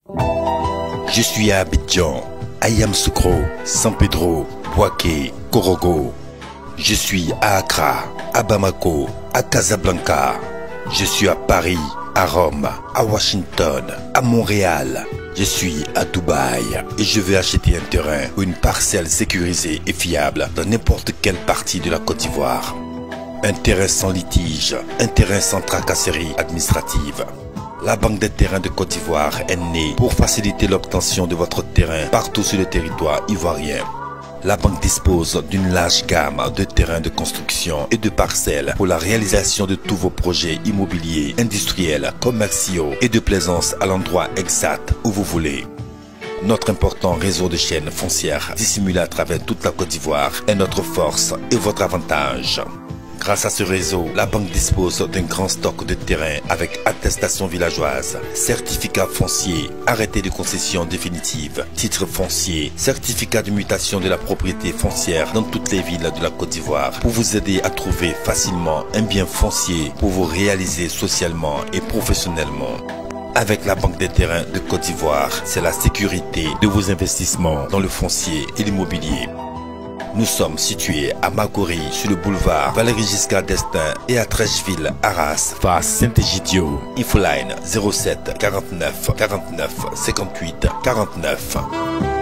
Je suis à Abidjan, à Yamoussoukro, San Pedro, Bouaké, Korogo. Je suis à Accra, à Bamako, à Casablanca. Je suis à Paris, à Rome, à Washington, à Montréal. Je suis à Dubaï et je vais acheter un terrain ou une parcelle sécurisée et fiable dans n'importe quelle partie de la Côte d'Ivoire. Un terrain sans litige, un terrain sans tracasserie administrative. La Banque des terrains de Côte d'Ivoire est née pour faciliter l'obtention de votre terrain partout sur le territoire ivoirien. La banque dispose d'une large gamme de terrains de construction et de parcelles pour la réalisation de tous vos projets immobiliers, industriels, commerciaux et de plaisance à l'endroit exact où vous voulez. Notre important réseau de chaînes foncières dissimulé à travers toute la Côte d'Ivoire est notre force et votre avantage. Grâce à ce réseau, la banque dispose d'un grand stock de terrain avec attestation villageoise, certificat foncier, arrêté de concession définitive, titre foncier, certificat de mutation de la propriété foncière dans toutes les villes de la Côte d'Ivoire pour vous aider à trouver facilement un bien foncier pour vous réaliser socialement et professionnellement. Avec la Banque des terrains de Côte d'Ivoire, c'est la sécurité de vos investissements dans le foncier et l'immobilier. Nous sommes situés à Makori, sur le boulevard Valéry Giscard d'Estaing et à Trècheville, Arras, face Saint-Egidio. Infoline 07 49 49 58 49.